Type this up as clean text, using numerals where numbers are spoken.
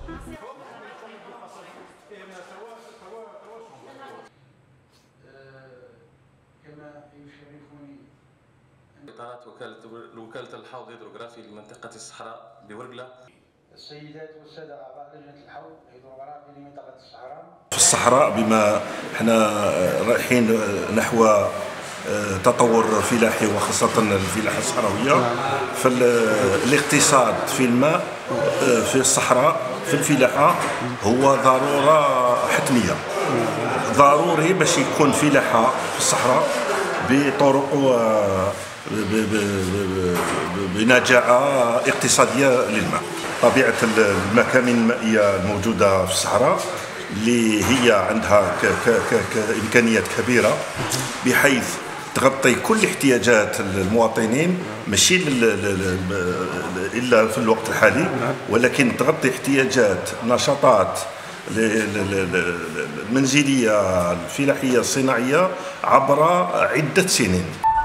كما يشرفني إطارات وكالة الحوض الهيدروغرافي لمنطقة الصحراء بورقلة. السيدات والسادة أعضاء لجنة الحوض الهيدروغرافي لمنطقة الصحراء. في الصحراء بما احنا رايحين نحو تطور فلاحي وخاصة الفلاحة الصحراوية، فالاقتصاد في الماء في الصحراء في الفلاحة هو ضرورة حتمية، ضروري باش يكون فلاحة في الصحراء بطرق بنجاعة اقتصادية للماء. طبيعة المكامن المائية الموجودة في الصحراء اللي هي عندها إمكانيات كبيرة بحيث تغطي كل احتياجات المواطنين، ماشي إلا في الوقت الحالي، ولكن تغطي احتياجات نشاطات المنزلية الفلاحية الصناعية عبر عدة سنين.